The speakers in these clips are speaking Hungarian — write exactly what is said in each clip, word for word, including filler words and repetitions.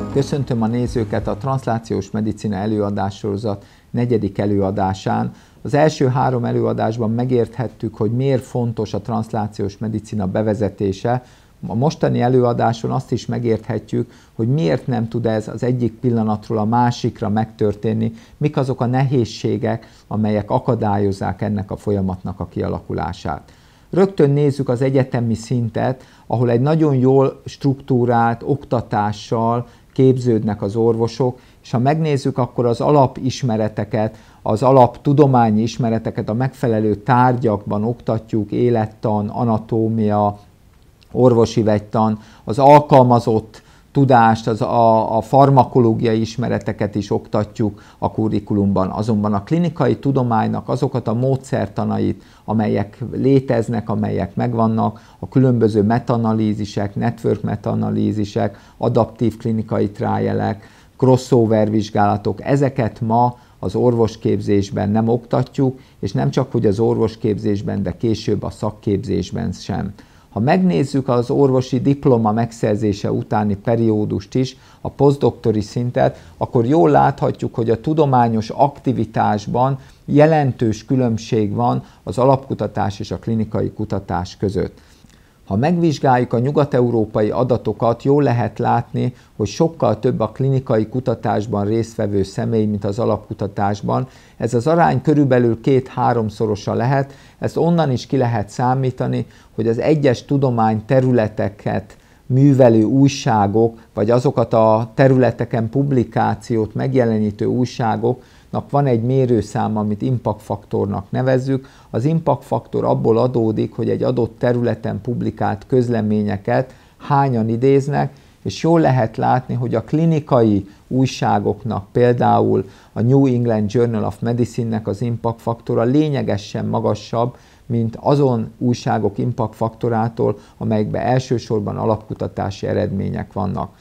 Köszöntöm a nézőket a Transzlációs Medicina előadássorozat negyedik előadásán. Az első három előadásban megérthettük, hogy miért fontos a transzlációs medicina bevezetése. A mostani előadáson azt is megérthetjük, hogy miért nem tud ez az egyik pillanatról a másikra megtörténni, mik azok a nehézségek, amelyek akadályozzák ennek a folyamatnak a kialakulását. Rögtön nézzük az egyetemi szintet, ahol egy nagyon jól struktúrált oktatással képződnek az orvosok, és ha megnézzük, akkor az alapismereteket, az alaptudományi ismereteket a megfelelő tárgyakban oktatjuk, élettan, anatómia, orvosi vegytan, az alkalmazott tudást, az a, a farmakológiai ismereteket is oktatjuk a kurrikulumban. Azonban a klinikai tudománynak azokat a módszertanait, amelyek léteznek, amelyek megvannak, a különböző metaanalízisek, network metaanalízisek, adaptív klinikai trialek, crossover vizsgálatok, ezeket ma az orvosképzésben nem oktatjuk, és nem csak hogy az orvosképzésben, de később a szakképzésben sem. Ha megnézzük az orvosi diploma megszerzése utáni periódust is, a posztdoktori szintet, akkor jól láthatjuk, hogy a tudományos aktivitásban jelentős különbség van az alapkutatás és a klinikai kutatás között. Ha megvizsgáljuk a nyugat-európai adatokat, jól lehet látni, hogy sokkal több a klinikai kutatásban résztvevő személy, mint az alapkutatásban. Ez az arány körülbelül két-háromszorosa lehet, ezt onnan is ki lehet számítani, hogy az egyes tudományterületeket művelő újságok, vagy azokat a területeken publikációt megjelenítő újságoknak van egy mérőszáma, amit impact faktornak nevezzük. Az impact faktor abból adódik, hogy egy adott területen publikált közleményeket hányan idéznek, és jól lehet látni, hogy a klinikai újságoknak, például a New England Journal of Medicine-nek az impact faktora lényegesen magasabb, mint azon újságok impact faktorától, amelyekben elsősorban alapkutatási eredmények vannak.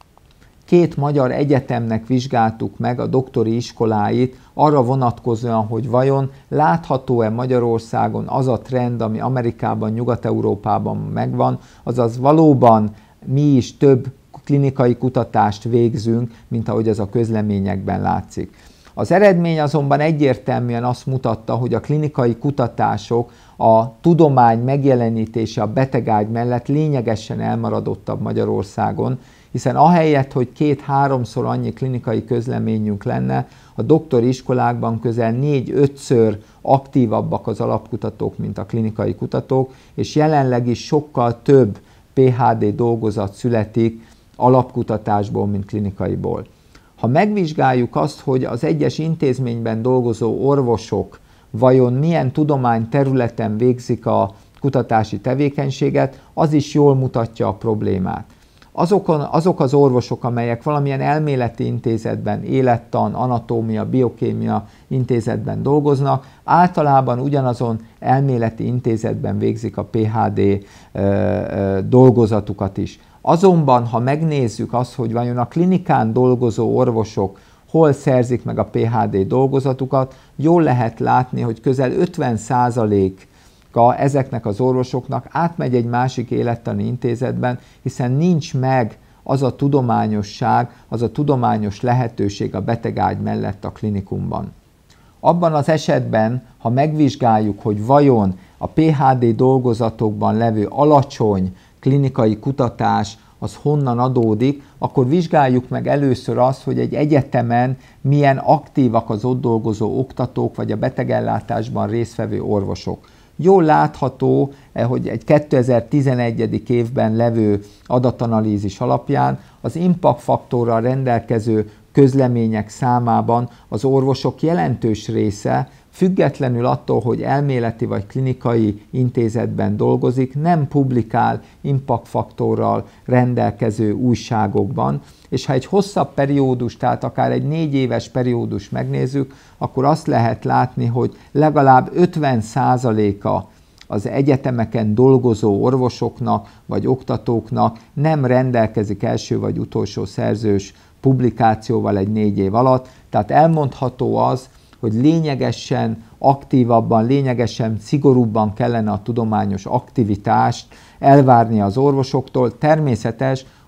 Két magyar egyetemnek vizsgáltuk meg a doktori iskoláit arra vonatkozóan, hogy vajon látható-e Magyarországon az a trend, ami Amerikában, Nyugat-Európában megvan, azaz valóban mi is több klinikai kutatást végzünk, mint ahogy ez a közleményekben látszik. Az eredmény azonban egyértelműen azt mutatta, hogy a klinikai kutatások, a tudomány megjelenítése a betegágy mellett lényegesen elmaradottabb Magyarországon, hiszen ahelyett, hogy két-háromszor annyi klinikai közleményünk lenne, a doktori iskolákban közel négy-ötször aktívabbak az alapkutatók, mint a klinikai kutatók, és jelenleg is sokkal több pé há dé dolgozat születik alapkutatásból, mint klinikaiból. Ha megvizsgáljuk azt, hogy az egyes intézményben dolgozó orvosok vajon milyen tudományterületen végzik a kutatási tevékenységet, az is jól mutatja a problémát. Azokon, azok az orvosok, amelyek valamilyen elméleti intézetben, élettan, anatómia, biokémia intézetben dolgoznak, általában ugyanazon elméleti intézetben végzik a pé há dé ö, ö, dolgozatukat is. Azonban, ha megnézzük azt, hogy vajon a klinikán dolgozó orvosok hol szerzik meg a pé há dé dolgozatukat, jól lehet látni, hogy közel ötven százaléka ezeknek az orvosoknak átmegy egy másik élettani intézetben, hiszen nincs meg az a tudományosság, az a tudományos lehetőség a betegágy mellett a klinikumban. Abban az esetben, ha megvizsgáljuk, hogy vajon a pé há dé dolgozatokban levő alacsony klinikai kutatás az honnan adódik, akkor vizsgáljuk meg először azt, hogy egy egyetemen milyen aktívak az ott dolgozó oktatók, vagy a betegellátásban résztvevő orvosok. Jól látható, hogy egy kétezer-tizenegy. évben levő adatanalízis alapján az impact faktorral rendelkező közlemények számában az orvosok jelentős része, függetlenül attól, hogy elméleti vagy klinikai intézetben dolgozik, nem publikál impact faktorral rendelkező újságokban, és ha egy hosszabb periódus, tehát akár egy négy éves periódus megnézzük, akkor azt lehet látni, hogy legalább ötven százaléka az egyetemeken dolgozó orvosoknak vagy oktatóknak nem rendelkezik első vagy utolsó szerzős publikációval egy négy év alatt, tehát elmondható az, hogy lényegesen aktívabban, lényegesen szigorúbban kellene a tudományos aktivitást elvárni az orvosoktól. Természetes,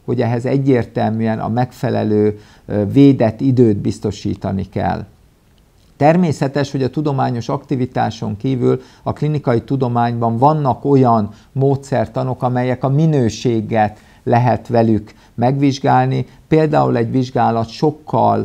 hogy ehhez egyértelműen a megfelelő védett időt biztosítani kell. Természetes, hogy a tudományos aktivitáson kívül a klinikai tudományban vannak olyan módszertanok, amelyek a minőséget lehet velük megvizsgálni. Például egy vizsgálat sokkal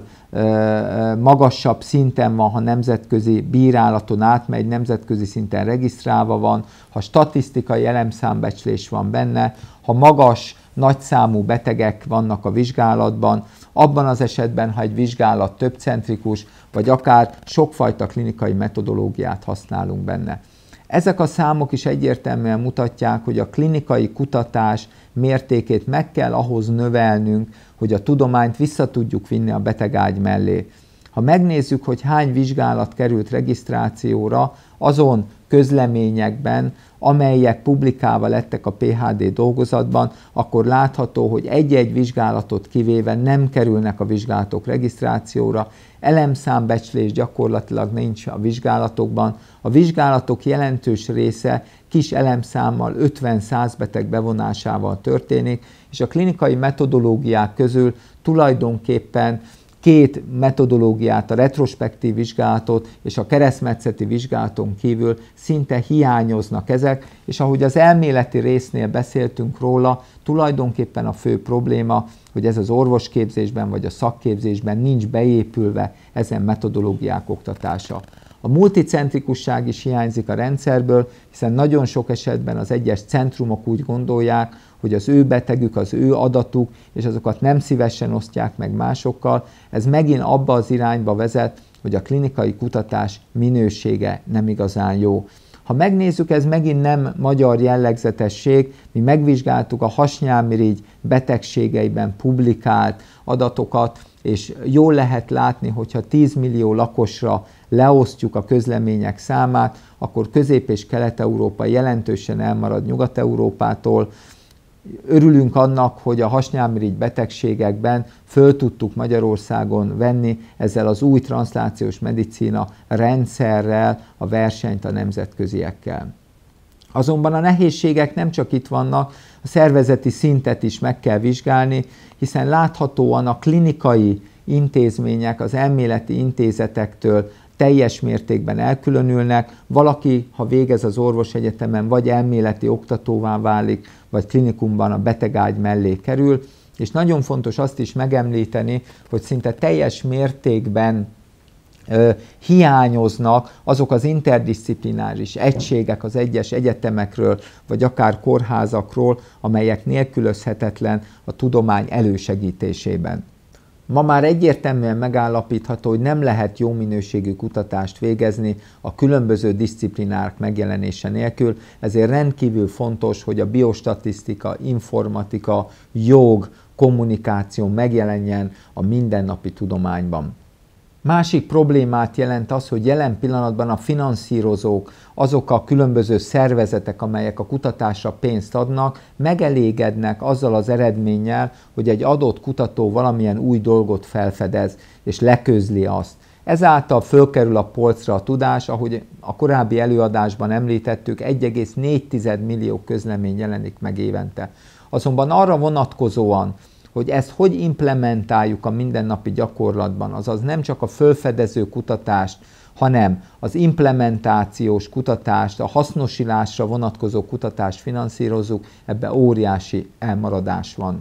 ö, magasabb szinten van, ha nemzetközi bírálaton átmegy, nemzetközi szinten regisztrálva van, ha statisztikai elemszámbecslés van benne, ha magas, nagyszámú betegek vannak a vizsgálatban, abban az esetben, ha egy vizsgálat többcentrikus, vagy akár sokfajta klinikai metodológiát használunk benne. Ezek a számok is egyértelműen mutatják, hogy a klinikai kutatás mértékét meg kell ahhoz növelnünk, hogy a tudományt vissza tudjuk vinni a betegágy mellé. Ha megnézzük, hogy hány vizsgálat került regisztrációra azon közleményekben, amelyek publikálva lettek a pé há dé dolgozatban, akkor látható, hogy egy-egy vizsgálatot kivéve nem kerülnek a vizsgálatok regisztrációra, elemszámbecslés gyakorlatilag nincs a vizsgálatokban, a vizsgálatok jelentős része kis elemszámmal, ötven-száz beteg bevonásával történik, és a klinikai metodológiák közül tulajdonképpen két metodológiát, a retrospektív vizsgálatot és a keresztmetszeti vizsgálaton kívül szinte hiányoznak ezek, és ahogy az elméleti résznél beszéltünk róla, tulajdonképpen a fő probléma, hogy ez az orvosképzésben vagy a szakképzésben nincs beépülve ezen metodológiák oktatása. A multicentrikusság is hiányzik a rendszerből, hiszen nagyon sok esetben az egyes centrumok úgy gondolják, hogy az ő betegük, az ő adatuk, és azokat nem szívesen osztják meg másokkal. Ez megint abba az irányba vezet, hogy a klinikai kutatás minősége nem igazán jó. Ha megnézzük, ez megint nem magyar jellegzetesség, mi megvizsgáltuk a hasnyálmirigy betegségeiben publikált adatokat, és jól lehet látni, hogyha tíz millió lakosra leosztjuk a közlemények számát, akkor Közép- és Kelet-Európa jelentősen elmarad Nyugat-Európától. Örülünk annak, hogy a hasnyálmirigy betegségekben föl tudtuk Magyarországon venni ezzel az új transzlációs medicína rendszerrel a versenyt a nemzetköziekkel. Azonban a nehézségek nem csak itt vannak, a szervezeti szintet is meg kell vizsgálni, hiszen láthatóan a klinikai intézmények az elméleti intézetektől teljes mértékben elkülönülnek. Valaki, ha végez az orvosegyetemen, vagy elméleti oktatóvá válik, vagy klinikumban a betegágy mellé kerül, és nagyon fontos azt is megemlíteni, hogy szinte teljes mértékben ö, hiányoznak azok az interdisziplináris egységek az egyes egyetemekről, vagy akár kórházakról, amelyek nélkülözhetetlen a tudomány elősegítésében. Ma már egyértelműen megállapítható, hogy nem lehet jó minőségű kutatást végezni a különböző diszciplinák megjelenése nélkül, ezért rendkívül fontos, hogy a biostatisztika, informatika, jog, kommunikáció megjelenjen a mindennapi tudományban. Másik problémát jelent az, hogy jelen pillanatban a finanszírozók, azok a különböző szervezetek, amelyek a kutatásra pénzt adnak, megelégednek azzal az eredménnyel, hogy egy adott kutató valamilyen új dolgot felfedez, és leközli azt. Ezáltal fölkerül a polcra a tudás, ahogy a korábbi előadásban említettük, egy egész négy millió közlemény jelenik meg évente. Azonban arra vonatkozóan, hogy ezt hogy implementáljuk a mindennapi gyakorlatban, azaz nem csak a fölfedező kutatást, hanem az implementációs kutatást, a hasznosilásra vonatkozó kutatást finanszírozzuk, ebbe óriási elmaradás van.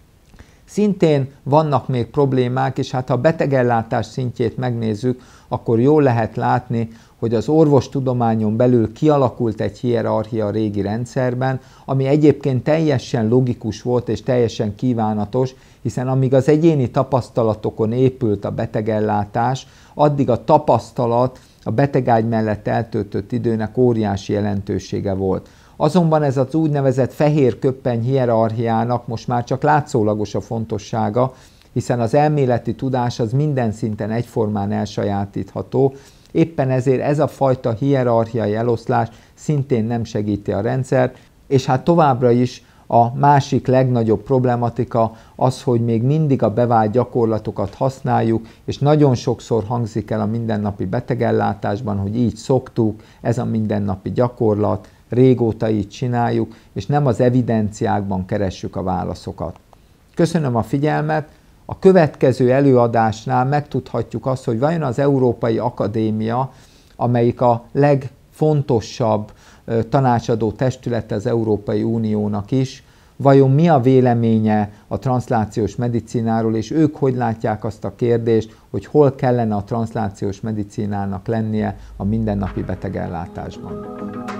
Szintén vannak még problémák, és hát ha a betegellátás szintjét megnézzük, akkor jól lehet látni, hogy az orvostudományon belül kialakult egy hierarchia a régi rendszerben, ami egyébként teljesen logikus volt és teljesen kívánatos, hiszen amíg az egyéni tapasztalatokon épült a betegellátás, addig a tapasztalat a betegágy mellett eltöltött időnek óriási jelentősége volt. Azonban ez az úgynevezett fehér köppeny hierarchiának most már csak látszólagos a fontossága, hiszen az elméleti tudás az minden szinten egyformán elsajátítható, éppen ezért ez a fajta hierarchiai eloszlás szintén nem segíti a rendszert, és hát továbbra is a másik legnagyobb problematika az, hogy még mindig a bevált gyakorlatokat használjuk, és nagyon sokszor hangzik el a mindennapi betegellátásban, hogy így szoktuk, ez a mindennapi gyakorlat, régóta így csináljuk, és nem az evidenciákban keressük a válaszokat. Köszönöm a figyelmet. A következő előadásnál megtudhatjuk azt, hogy vajon az Európai Akadémia, amelyik a legfontosabb tanácsadó testülete az Európai Uniónak is, vajon mi a véleménye a transzlációs medicináról, és ők hogy látják azt a kérdést, hogy hol kellene a transzlációs medicinának lennie a mindennapi betegellátásban.